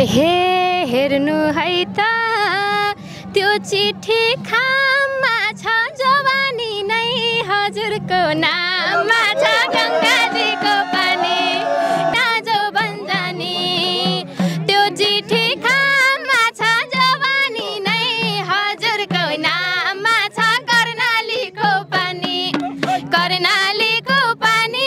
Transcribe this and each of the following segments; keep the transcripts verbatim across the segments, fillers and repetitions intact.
हे हेर्नु है त त्यो चिठी खाममा छ जवानी नै हजुरको नाममा छ गङ्गाजीको पानी ताजो बन्जानी त्यो चिठी खाममा छ जवानी नै हजुरको नाममा छ कर्णालीको पानी कर्णालीको पानी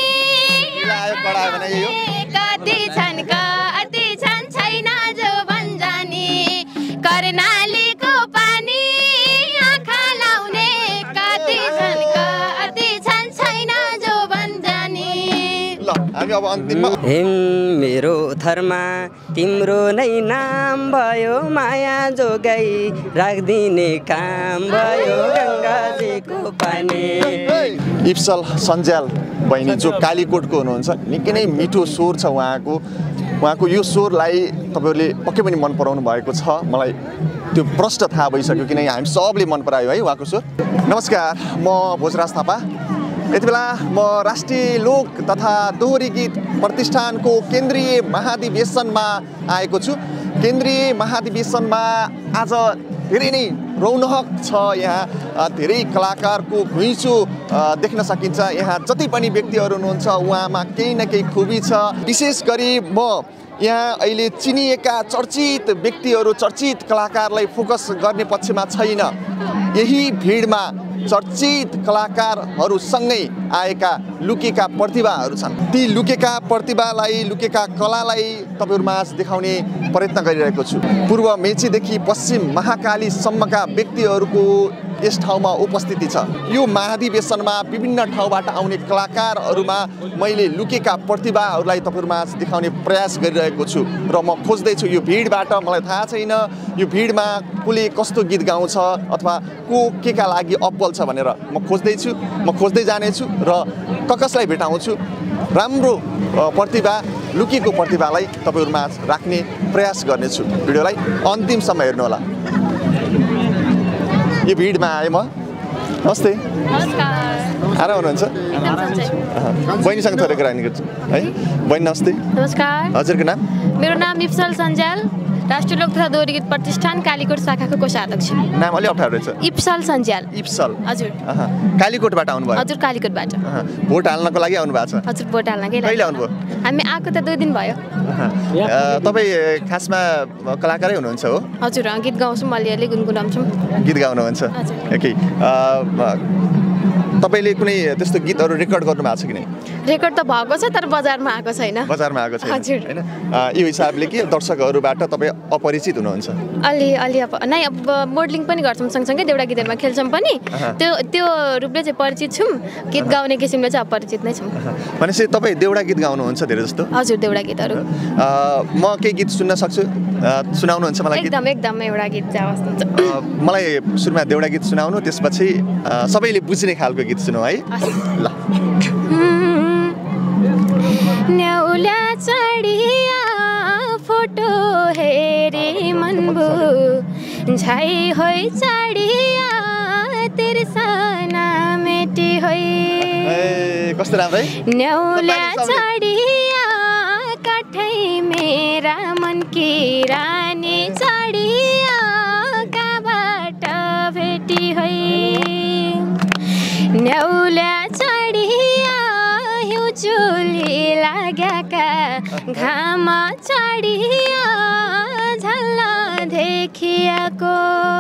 कति छन् कति छन् छैन जो बन्जानी कर्णालीको पानी आँखा लाउने कति छन् कति छन् छैन जो बन्जानी। ल हामी अब अन्तिममा हिम मेरो थरमा तिम्रो नै नाम भयो माया जोगाई राखिदिने काम भयो गङ्गाजीको पानी। इप्सल सन्ज्याल बहिनी जो कालीकोटको हुनुहुन्छ, निकै नै मिठो स्वर छ उहाँको। उहाँको यो स्वरलाई तपाईँहरूले पक्कै पनि मन पराउनु भएको छ, मलाई त्यो प्रष्ट थाहा भइसक्यो किनकि हामी सबले मन परायो है उहाँको स्वर। नमस्कार, म भोजराज थापा। यति बेला म राष्ट्रिय लोक तथा दोहोरी गीत प्रतिष्ठानको केन्द्रीय महाधिवेशनमा आएको छु। केन्द्रीय महाधिवेशनमा आज धेरै नै रौनक छ। यहाँ धेरै कलाकारको घुइँचो देख्न सकिन्छ। यहाँ जति पनि व्यक्तिहरू हुनुहुन्छ उहाँमा केही न केही खुबी छ। विशेष गरी म यहाँ अहिले चिनिएका चर्चित व्यक्तिहरू, चर्चित कलाकारलाई फोकस गर्ने पक्षमा छैन। यही भिडमा चर्चित कलाकारहरूसँगै आएका लुकेका प्रतिभाहरू छन्। ती लुकेका प्रतिभालाई, लुकेका कलालाई तपाईँहरूमाझ देखाउने प्रयत्न गरिरहेको छु। पूर्व मेचीदेखि पश्चिम महाकालीसम्मका व्यक्तिहरूको यस ठाउँमा उपस्थिति छ। यो महाधिवेशनमा विभिन्न ठाउँबाट आउने कलाकारहरूमा मैले लुकेका प्रतिभाहरूलाई तपाईँहरूमाझ देखाउने प्रयास गरिरहेको छु र म खोज्दैछु यो भिडबाट। मलाई थाहा छैन यो भिडमा कसले कस्तो गीत गाउँछ अथवा को के का लागि अब्बल छ भनेर म खोज्दैछु। म खोज्दै जानेछु र कसलाई भेटाउँछु। राम्रो प्रतिभा, लुकेको प्रतिभालाई तपाईँहरूमाझ राख्ने प्रयास गर्नेछु। भिडियोलाई अन्तिमसम्म हेर्नुहोला। यो भिडमा आएँ म। नमस्ते। नमस्कार। आराम हुनुहुन्छ? बहिनीसँग थोरै कुराकानी गर्छु है। बहिनी नमस्ते। नमस्कार। हजुरको नाम? मेरो नाम इप्सल सन्ज्याल, राष्ट्रिय लोक तथा दोहोरी गीत प्रतिष्ठान कालीकोट शाखाको कोषाध्यक्ष। नाम अलि अप्ठ्यारो रहेछ। इप्सल सन्ज्याल। इप्सल। हजुर। कालीकोटबाट आउनुभयो? हजुर, कालीकोटबाट। भोट हाल्नको लागि आउनु भएको छ? हजुर, भोट हाल्नकै लागि। कहिले आउनुभयो? हामी आएको त दुई दिन भयो। तपाईँ खासमा कलाकारै हुनुहुन्छ हो? हजुर, गीत गाउँछौँ, अलिअलि गुनगुनाउँछौँ। गीत गाउनुहुन्छ? ओके। तपाईँले कुनै त्यस्तो गीतहरू रेकर्ड गर्नु भएको छ कि नै? रेकर्ड त भएको छ तर बजारमा आएको छैन। बजारमा आएको छैन हैन? यो हिसाबले कि दर्शकहरूबाट तपाईँ अपरिचित हुनुहुन्छ? अलि अलि अब नै अब मोडलिङ पनि गर्छौँ, सँगसँगै देउडा गीतहरूमा खेल्छौँ पनि। त्यो त्यो रूपले चाहिँ परिचित छौँ, गीत गाउने किसिमले चाहिँ अपरिचित नै छौँ। भनेपछि तपाईँ देउडा गीत गाउनुहुन्छ धेरै जस्तो? हजुर, देउडा गीतहरू। म केही गीत सुन्न सक्छु? सुनाउनुहुन्छ मलाई? एकदम एकदम एउटा गीत चाहिँ आवाज हुन्छ। मलाई सुरुमा देउडा गीत सुनाउनु, त्यसपछि सबैले बुझ्ने खालको गीत सुनौ है। ल। न्याउला चढिया फोटो हेरे मनबो झाइ होइ चढिया तिर्सना मेटी होइ। कस्तो राम्रो है? न्याउला चढिया काठै मेरा मन की रानी चढिया काबाट भेटी होइ। न्याउला चढिया हिउँ चुली लागेका घाम चढिया झल्ल देखिएको।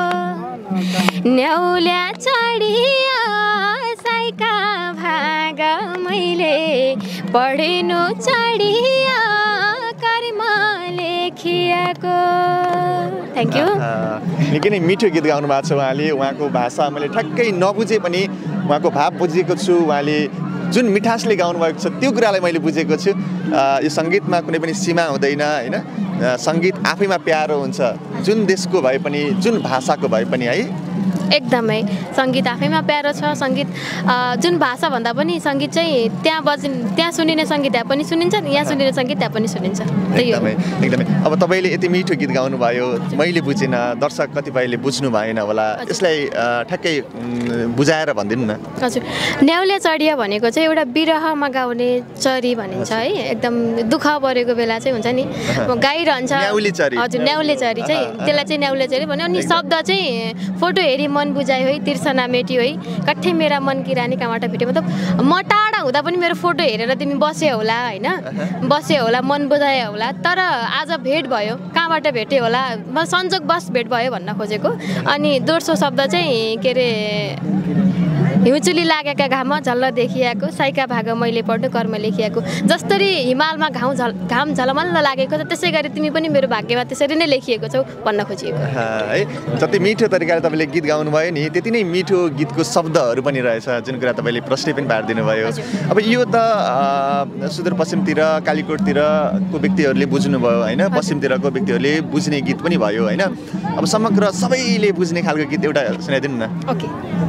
न्याउला चढिया साइका भाग मैले पढिनु चढिया कर्म लेखिएको। Thank you. निकै नै मिठो गीत गाउनु भएको छ उहाँले। उहाँको भाषा मैले ठ्याक्कै नबुझे पनि उहाँको भाव बुझेको छु। उहाँले जुन मिठासले गाउनुभएको छ त्यो कुरालाई मैले बुझेको छु। यो सङ्गीतमा कुनै पनि सीमा हुँदैन होइन। सङ्गीत आफैमा प्यारो हुन्छ, जुन देशको भए पनि, जुन भाषाको भए पनि है। एकदमै सङ्गीत आफैमा प्यारो छ। सङ्गीत जुन भाषा भन्दा पनि सङ्गीत चाहिँ त्यहाँ बजि त्यहाँ सुनिने सङ्गीत त्यहाँ पनि सुनिन्छ, यहाँ सुनिने सङ्गीत त्यहाँ पनि सुनिन्छ। एकदमै एकदमै। अब तपाईँले यति मिठो गीत गाउनुभयो, मैले बुझिनँ, दर्शक कतिपयले बुझ्नु भएन होला, यसलाई ठ्याक्कै बुझाएर भनिदिनु न। हजुर, न्याउले चढिया भनेको चाहिँ एउटा बिरहमा गाउने चरी भनिन्छ है। एकदम दुःख परेको बेला चाहिँ हुन्छ नि गाइरहन्छ। हजुर, न्याउले चरी चाहिँ त्यसलाई चाहिँ न्याउले चरी भन्यो। अनि शब्द चाहिँ फोटो हेरी मन बुझायो है, तिर्सना मेट्यो है, कट्ठै मेरा मन की रानी कहाँबाट भेट्यो। मतलब म टाढा हुँदा पनि मेरो फोटो हेरेर तिमी बस्यो होला होइन, बस्यो होला, मन बुझायो होला, तर आज भेट भयो, कहाँबाट भेट्यो होला, म संजोग बस भेट भयो भन्न खोजेको। अनि दोस्रो शब्द चाहिँ के अरे हिउँचुली लागेका घाम झल्ल देखिएको, साइका भाग मैले पढ्नु कर्म लेखिएको। जसरी हिमालमा घाउ झल घाम झलमल्ल लागेको छ, त्यसै गरी तिमी पनि मेरो भाग्यमा त्यसरी नै लेखिएको छौ भन्न खोजिएको है। जति मिठो तरिकाले तपाईँले गीत गाउनुभयो नि, त्यति नै मिठो गीतको शब्दहरू पनि रहेछ, जुन कुरा तपाईँले प्रश्न पनि पारिदिनु भयो। अब यो त सुदूरपश्चिमतिर कालीकोटतिरको व्यक्तिहरूले बुझ्नुभयो होइन, पश्चिमतिरको व्यक्तिहरूले बुझ्ने गीत पनि भयो होइन। अब समग्र सबैले बुझ्ने खालको गीत एउटा सुनाइदिनु न। ओके।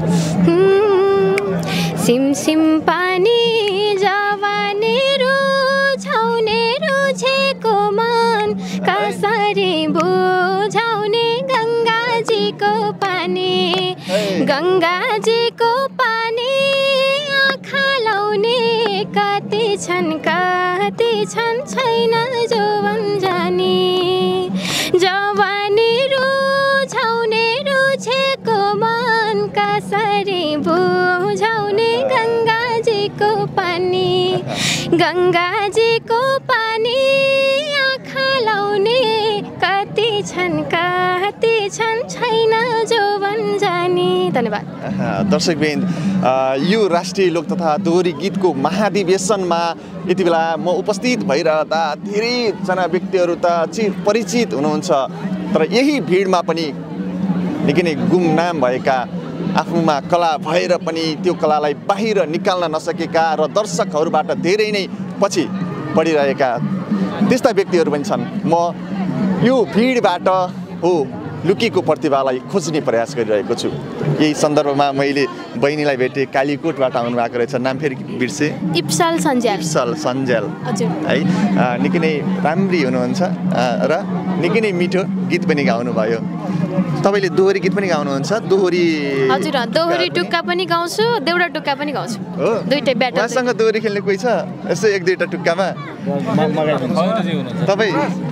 सिमसिम पानी जवानी रुझाउने रुझेको मन कसरी बुझाउने गङ्गाजीको पानी, गङ्गाजीको पानी आँखा लाउने कति छन् कति छन् छैन जोवन जानी, जवानी रुझाउने रुझेको मन कसरी बुझाउने गङ्गाजीको पानी, गङ्गाजीको पानी आँखा लाउने कति छन् कति छन् छैन जोवन जानी। धन्यवाद। दर्शकवृन्द, यो राष्ट्रिय लोक तथा दोहोरी गीतको महाधिवेशनमा यति बेला म उपस्थित भइरहँदा धेरैजना व्यक्तिहरू त चिर परिचित हुनुहुन्छ, तर यही भिडमा पनि निकै नै गुमनाम भएका, आफूमा कला भएर पनि त्यो कलालाई बाहिर निकाल्न नसकेका र दर्शकहरूबाट धेरै नै पछि बढिरहेका त्यस्ता व्यक्तिहरू पनि छन्। म यो भिडबाट हो लुकेको प्रतिभालाई खोज्ने प्रयास गरिरहेको छु। यही सन्दर्भमा मैले बहिनीलाई भेटेँ, कालीकोटबाट आउनु भएको रहेछ, नाम फेरि बिर्से? इप्सल सन्ज्याल। इप्सल सन्ज्याल हजुर है। निकै नै राम्री हुनुहुन्छ र निकै नै मिठो गीत पनि गाउनुभयो। तपाईँले दोहोरी गीत पनि गाउनुहुन्छ? दोहोरी? हजुर, दोहोरी टुक्का पनि गाउँछु, देउडा टुक्का पनि गाउँछु। हो, दुईटै ब्याटर। उहाँसँग दोहोरी खेल्ने कोही छ यसो एक दुईवटा टुक्कामा? तपाईँ?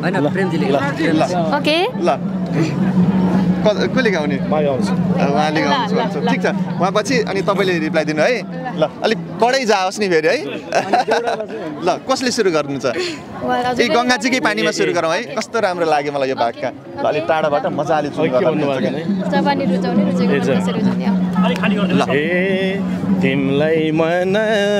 ओके ल, कसले गाउने? उहाँले गाउँछु भन्छ। ठिक छ, उहाँ पछि अनि तपाईँले रिप्लाई दिनु है। ल, अलिक कडै जाओस् नि फेरि है। ल, कसले सुरु गर्नु छ? ए, गङ्गाजीकै पानीमा सुरु गरौँ है। कस्तो राम्रो लाग्यो मलाई यो भागका। ल, अलिक टाढाबाट मजाले सुरु गरौँ। तिमीलाई मन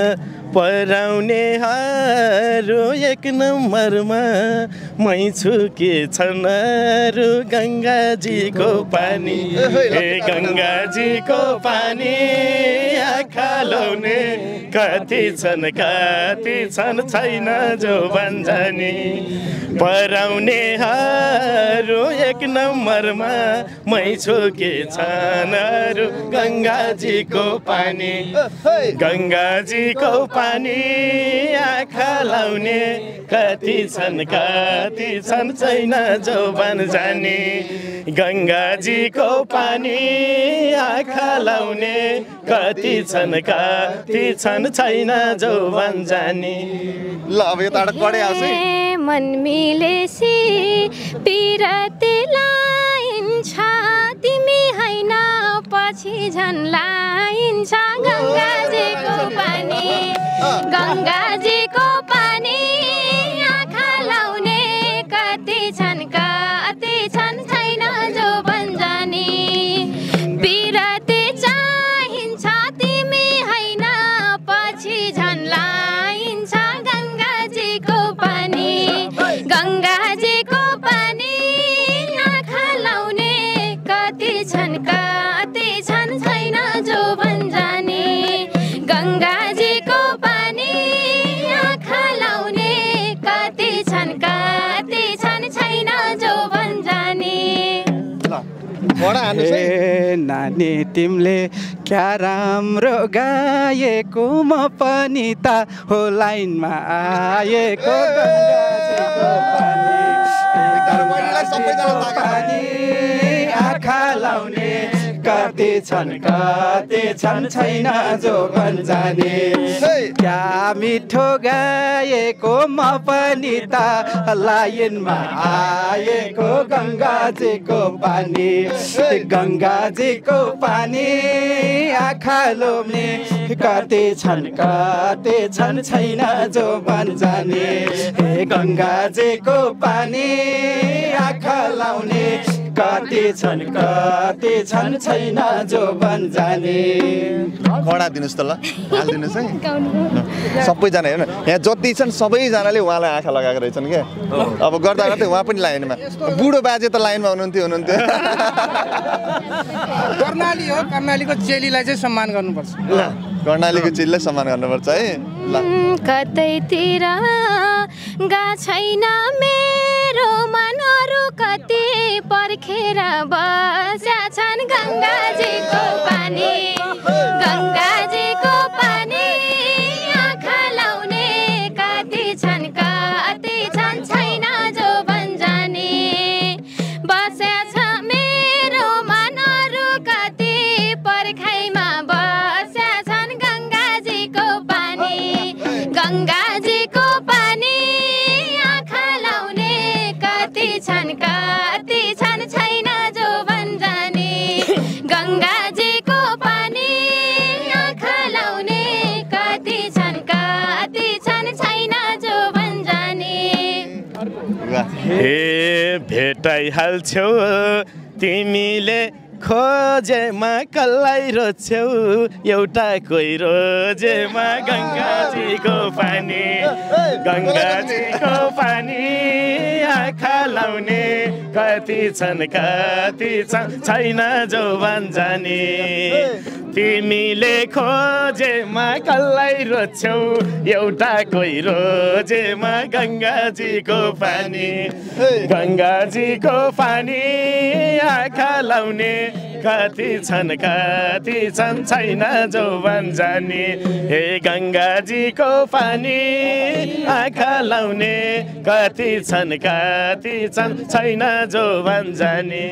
पराउनेहरू एक नम्बरमा मै छु के छन् रु गङ्गाजीको पानी, हे गङ्गाजीको पानी आँखा लाउने कति छन् कति छन् छैन जो भन्छनी, पराउनेहरू एक नम्बरमा मै छु के छन् रु गङ्गाजीको पानी, गङ्गाजीको पानी आँखा लाउने कति छन् कति छन् छैन जोवन जाने, गङ्गाजीको पानी आँखा लाउने कति छन् कति छन् छैन जोवन जाने। ल, अब यो ताडा कडै आउँछ है। मन मिलेसी पिरते लाइन्छ तिमी हैन पछि झन् लाइन्छ, गङ्गाजीको पानी गङ्गाजीको पानी आँखा लाउने कति छन् कति छन् छैन जो बन्जानी, बिरती चाहिन्छ तिमी हैन पछि झन् लाइन्छ, गङ्गाजीको पानी गङ्गाजीको पानी आँखा लाउने कति छन् कति छन् छैन जो बन्जानी, गङ्गाजीको पानी आँखा ए नानी तिमीले क्या राम्रो गाएको म पनि त हो लाइनमा आएको आँखा लाउने कति छन् कति छन् छैन जो भन्जाने क्या मिठो गाएको म पनि त लाइनमा आएको गङ्गाजीको पानी गङ्गाजीको पानी आँखा लोम्ने कति छन् कति छन् छैन जो भन्जाने हे गङ्गाजीको पानी आँखा लाउने कति छन् कति छन् छैन जो भन्जाने खडा दिनुहोस् त ल हालिदिनुहोस् है सबैजना हेर्नु यहाँ जति छन् सबैजनाले उहाँलाई आँखा लगाएको रहेछन् क्या अब गर्दा गर्दै उहाँ पनि लाइनमा बुढो बाजे त लाइनमा हुनुहुन्थ्यो हुनुहुन्थ्यो कर्णाली हो कर्णालीको चेलीलाई चाहिँ सम्मान गर्नुपर्छ ल कर्णालीको चेलीलाई सम्मान गर्नुपर्छ है ल कतैतिर गा छैन मेरो मनहरू कति पर्खेर बस्या छन् गङ्गाजीको पानी गङ्गाजीको पानी आँखा लाउने कति छन् कति छन् छैन जो भन्जाने बस्या छ मेरो मनहरू कति पर्खाइमा बस्या छन् गङ्गाजीको पानी गङ्गाजीको पानी आँखा लाउने कति छन् कति छन् छैन जो भन्जाने गङ्गाजीको पानी आँखा लाउने कति छन् कति छन् छैन जो भन्जाने हे भेटाइहाल्छौ तिमीले खोजेमा कसलाई रोज्छौ एउटा कोही रोजेमा गङ्गाजीको पानी गङ्गाजीको पानी आँखा लाउने कति छन् कति छन् छैन जो भन्जाने तिमीले खोजेमा कसलाई रोज्छौ एउटा कोही रोजेमा गङ्गाजीको पानी गङ्गाजीको पानी आँखा लाउने कति छन् कति छन् छैन जो भन्जाने हे गङ्गाजीको पानी आँखा लाउने कति छन् कति छन् छैन जो भन्जाने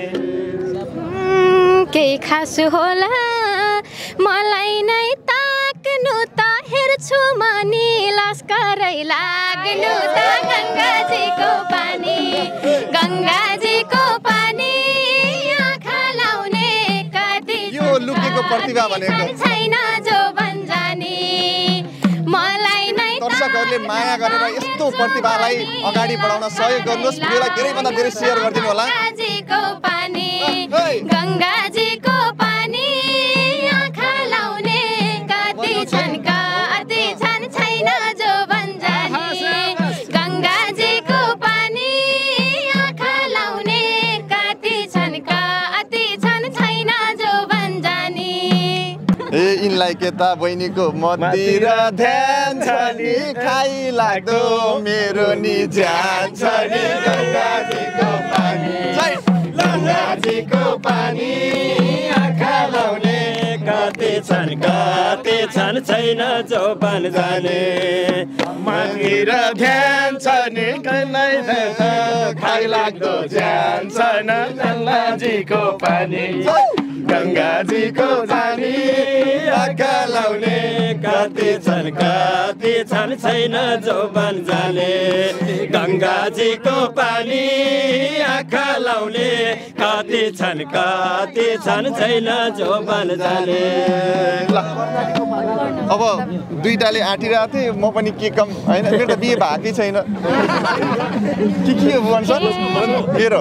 केही खास होला मलाई नै ताक्नु त हेर्छु मनी लस्करै लाग्नु त गङ्गाजीको पानी गङ्गाजीको पानी आँखा लाउने कति यो लुकेको प्रतिभा भनेको छैन जो भन्जाने मलाई नै दर्शकहरूले माया गरेर यस्तो प्रतिभालाई अगाडि बढाउन सहयोग गर्नुहोस् भिडियोलाई धेरैभन्दा धेरै सेयर गरिदिनु होला गङ्गाजीको पानी गङ्गाजीको पानी आँखा लाउने कति छन् कति छन् छैन जो भन्जाने गङ्गाजीको पानी आँखा लाउने कति छन् कति छन् छैन जो भन्जाने ए यिनलाई के त बहिनीको मतिर ध्यान छ नि खाइ लाग्दो मेरो नि ज्यान छ नि गङ्गाजीको पानी गङ्गाजीको पानी आँखा लाउने कति छन् कति छन् छैन जो भन्जाने मतिर ध्यान छ नि खाइ लाग्दो ज्यान छ न गङ्गाजीको पानी गङ्गाजीको पानी आँखा लाउने कति छन् कति छन् छैन जो भन्जाने गङ्गाजीको पानी आँखा लाउने कति छन् कति छन् छैन जो भन्जाने अब दुईटाले आँटिरहेको थिएँ म पनि के कम होइन मेरो त बिहे भएकै छैन के के भन्छ मेरो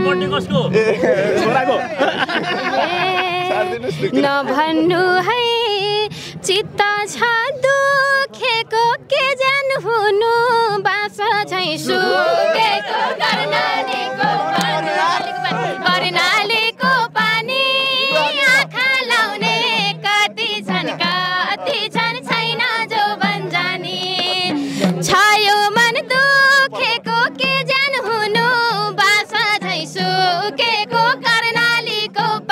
नभन्नु है चित्त छ दुखेको के जान हुनु बास झै सुकेको कर्णालीको कर्णालीको पानी आँखा लाउने कति छन् कति छन् छैन जो भन्जाने छायो मन दुखेको के जान हुनु बास झै सुकेको कर्णालीको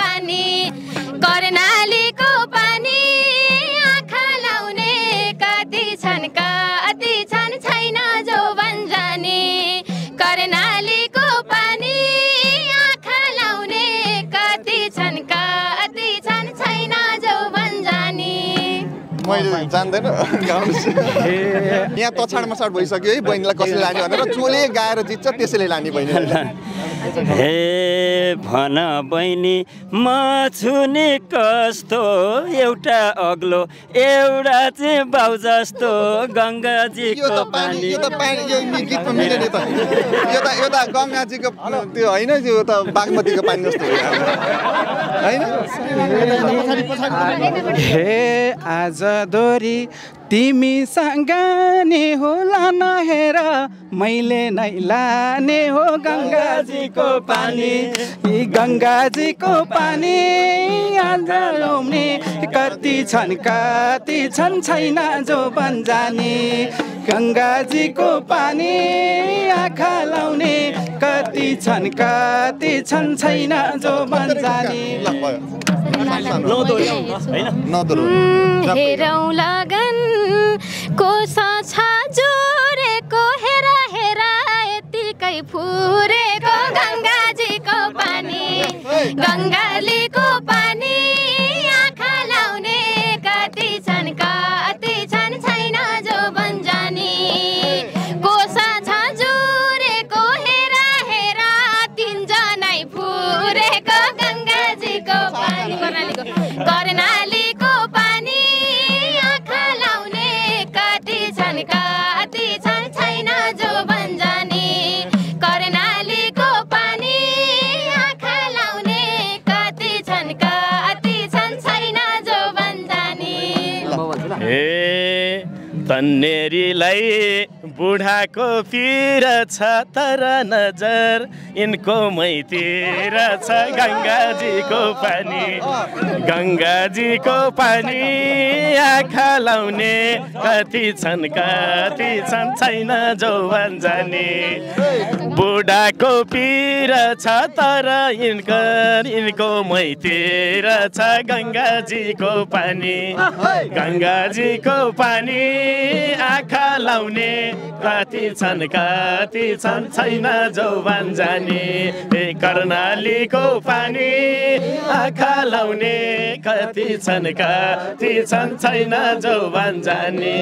मैले जान्दैन यहाँ तछाड मछाड भइसक्यो है बहिनीलाई कसले लाने भनेर चोले गाएर जित्छ त्यसैले लाने बहिनी हे भन बहिनी म छु नि कस्तो एउटा अग्लो एउटा चाहिँ बाउ जस्तो गङ्गाजीको पानी यो त पानी यो गीतमा मिलेन त यो त यो त गङ्गाजीको त्यो होइन यो त बागमतीको पानी जस्तो होइन हे आज दोरी तिमीसँग नि होला नहेर मैले नै लाने हो गङ्गाजीको पानी गङ्गाजीको पानी आज आउने कति छन् कति छन् छैन जो बन्जानी गङ्गाजीको पानी आँखा लाउने कति छन् कति छन् छैन जो बन्जानी हेरौँ लगन कोसा छ जोरेको हेरा हेरा यतिकै फुरेको गङ्गाजीको पानी गङ्गालीको पानी आँखा लाउने कति छन् कति छन् छैन जो बन्जानी कोसा छ जोरेको हेरा हेरा तिनजनै फुरेको गङ्गाजीको पानी कर्णालीको पानी आँखा लाउने कति छन् कति छन् छैन जो बन्जानी कर्णालीको पानी आँखा लाउने कति छन् कति छन् छैन जो बन्जानी ए तन्नेरीलाई बुढाको पिर छ तर नजर यिनको मैतिर छ गङ्गाजीको पानी गङ्गाजीको पानी आँखा लाउने कति छन् कति छन् छैन जो बन्जानी बुढाको पिर छ तर यिनको यिनको मैतिर छ गङ्गाजीको पानी गङ्गाजीको पानी आँखा लाउने कति छन् कति छन् छैन जो बन्जानी कर्णालीको पानी आँखा लाउने कति छन् कति छन् छैन जो बन्जानी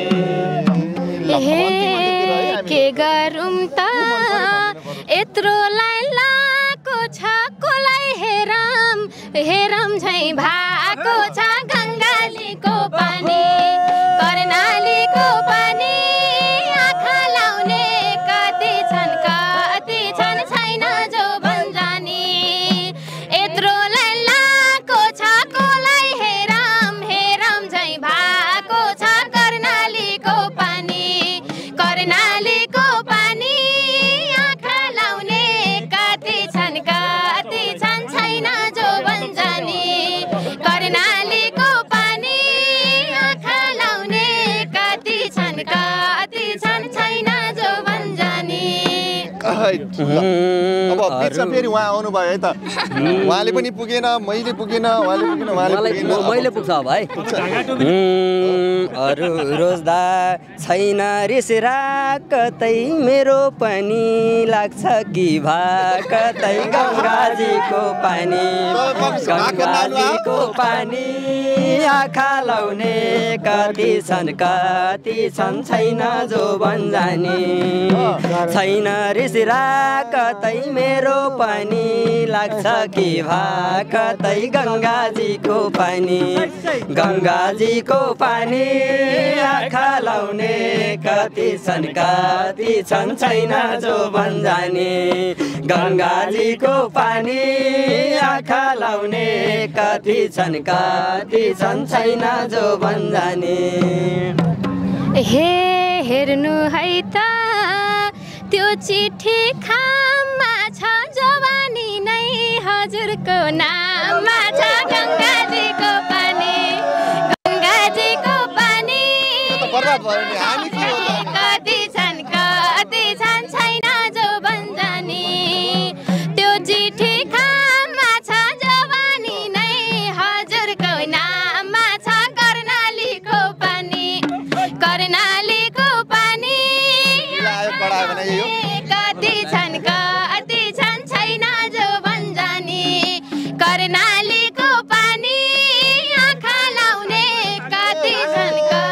के गरौँ त यत्रो लाको छ कोलाई हेरम हेरम झै भएको छ गङ्गालीको पानी कर्णालीको पानी आँखा लाउने कति छन् कति छन् छैन जो बन्जानी यत्रो लाको छ कोलाई हेरम हेरम झै भएको छ कर्णालीको पानी कर्णालीको पानी आँखा लाउने कति छन् कति छन् छैन जो बन्जानी कर्णालीको पानी आँखा लाउने कति छन् कति छन् छैन जो बन्जानी अब बिचमा फेरि उहाँ आउनुभयो है त उहाँले पनि पुगेन मैले पुगेन उहाँले पुगेन उहाँले पुगेन मैले पुग्छ भाइ अरू रोज्दा छैन रिसरा कतै मेरो पनि लाग्छ कि भा कतै गङ्गाजीको पानी गङ्गाजीको पानी आँखा लाउने कति छन् कति छन् छैन जो बन्जानी छैन रिसरा कतै मेरो पनि लाग्छ कि भा कतै गङ्गाजीको पानी गङ्गाजीको पानी आँखा लाउने कति छन् कति छन् छैन जो बन्जानी गङ्गाजीको पानी आँखा लाउने कति छन् कति छन् छैन जो बन्जानी हे हेर्नु है त त्यो चिठी खाममा छ जवानी नै हजुरको नाममा छ गङ्गाजीको पानी गङ्गाजीको पानी कति छन् कति छन् छैन जो बन्जानी त्यो चिठी खाममा छ जवानी नै हजुरको नाममा छ कर्णालीको पानी कर्णालीको पानी कति छन् कति छन् छैन जो बन्जानी कर्णालीको पानी आँखा लाउने कति छन्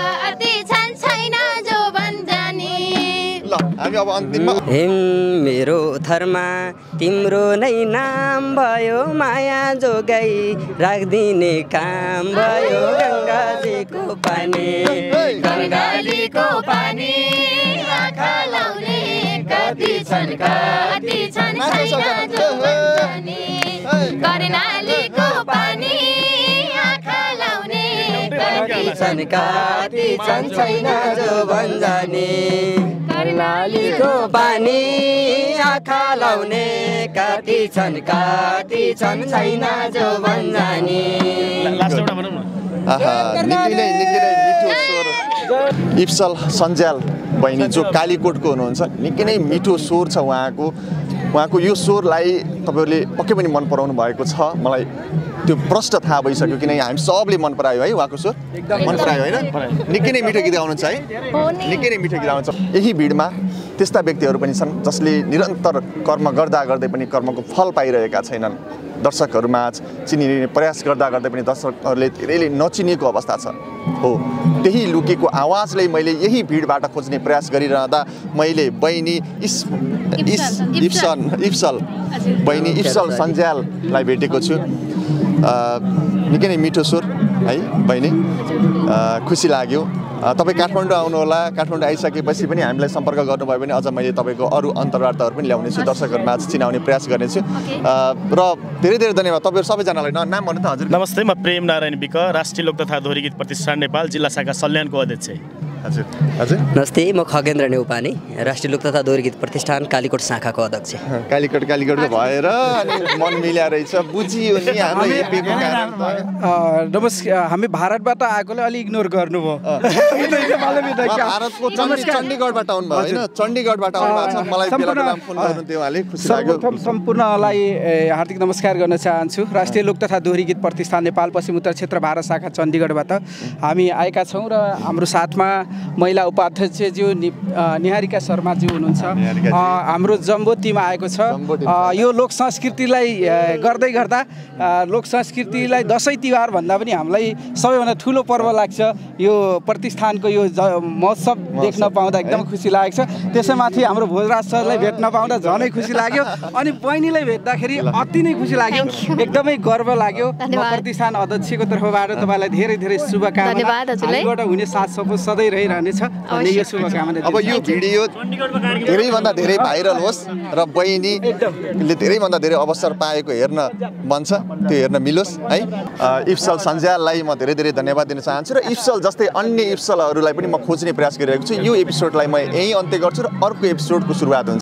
अन्तिममा हिम मेरो थरमा तिम्रो नै नाम भयो माया जोगाई राखिदिने काम भयो गङ्गाजीको पानी गङ्गाजीको पानी आँखा लाउने कति छन् कति छन् छैन जो भन्छन् कर्णालीको पानी आँखा लाउने कति छन् कति छन् छैन जो भन्छन् कर्णालीको पानी आँखा लाउने कति छन् कति छन् छैन जो भन्छन् आहा निकै नै निकै नै मिठो स्वर इप्सल सन्ज्याल बहिनी जो कालीकोटको हुनुहुन्छ निकै नै मिठो स्वर छ उहाँको उहाँको यो स्वरलाई तपाईँहरूले पक्कै पनि मन पराउनु भएको छ मलाई त्यो प्रष्ट थाहा भइसक्यो किनकि हामी सबले मन परायो है उहाँको स्वर मन परायो होइन निकै नै मिठो गीत गाउनुहुन्छ है निकै नै मिठो गीत गाउनुहुन्छ यही भिडमा त्यस्ता व्यक्तिहरू पनि छन् जसले निरन्तर कर्म गर्दा गर्दै पनि कर्मको फल पाइरहेका छैनन् दर्शकहरूमा चिनिने प्रयास गर्दा गर्दै पनि दर्शकहरूले धेरैले नचिनिएको अवस्था छ हो त्यही लुकेको आवाजलाई मैले यही भिडबाट खोज्ने प्रयास गरिरहँदा मैले बहिनी इस इस इप्सन इप्सल बहिनी इप्सल सन्ज्याललाई भेटेको छु निकै नै मिठो स्वर है बहिनी खुसी लाग्यो तपाईँ काठमाडौँ आउनुहोला काठमाडौँ आइसकेपछि पनि हामीलाई सम्पर्क गर्नुभयो भने अझ मैले तपाईँको अरू अन्तर्वार्ताहरू पनि ल्याउनेछु दर्शकहरूमा चिनाउने प्रयास गर्नेछु र धेरै धेरै धन्यवाद तपाईँहरू सबैजनालाई नाम भन्नु त हजुर नमस्ते म प्रेम नारायण विक राष्ट्रिय लोक तथा दोहोरी गीत प्रतिष्ठान नेपाल जिल्ला शाखा सल्यानको अध्यक्ष हजुर हजुर नमस्ते म खगेन्द्र नेउपाने राष्ट्रिय लोक तथा दोहोरी गीत प्रतिष्ठान कालीकोट शाखाको अध्यक्ष कालीकोट कालीकोटको भएर अनि मन मिल्या रहेछ बुझियो नि हाम्रो एपीको कारण त नमस्कार हामी भारतबाट आएकोले अलि इग्नोर गर्नुभयो भारतको चण्डीगढबाट आउनुभयो होइन चण्डीगढबाट आउनुभएको छ मलाई बेला बेलामा फोन गर्नुहुन्थ्यो उहाँले खुसी लाग्यो सम्पूर्णलाई हार्दिक नमस्कार गर्न चाहन्छु राष्ट्रिय लोक तथा दोहोरी गीत प्रतिष्ठान नेपाल पश्चिम उत्तर क्षेत्र भारत शाखा चण्डीगढबाट हामी आएका छौँ र हाम्रो साथमा महिला उपाध्यक्षज्यू निहारिका शर्माज्यू हुनुहुन्छ हाम्रो जम्बो टिम आएको छ यो लोक संस्कृतिलाई गर्दै गर्दा लोक संस्कृतिलाई दसैँ तिहार भन्दा पनि हामीलाई सबैभन्दा ठुलो पर्व लाग्छ यो प्रतिष्ठानको यो महोत्सव देख्न पाउँदा एकदम खुसी लागेको छ त्यसैमाथि हाम्रो भोजराज सरलाई भेट्न पाउँदा झनै खुसी लाग्यो अनि बहिनीलाई भेट्दाखेरि अति नै खुसी लाग्यो एकदमै गर्व लाग्यो प्रतिष्ठान अध्यक्षको तर्फबाट तपाईँलाई धेरै धेरै शुभकामना हुने साथ सपोर्ट सधैँ रहिरहनेछ अनि यो शुभकामना अब यो भिडियो धेरैभन्दा धेरै भाइरल होस् र बहिनीले धेरैभन्दा धेरै अवसर पाएको हेर्न मन छ त्यो हेर्न मिलोस् है इप्सल सन्ज्याललाई म धेरै धेरै धन्यवाद दिन चाहन्छु र इप्सल जस्तै अन्य इप्सलहरूलाई पनि म खोज्ने प्रयास गरिरहेको छु यो एपिसोडलाई म यहीँ अन्त्य गर्छु र अर्को एपिसोडको सुरुवात हुन्छ।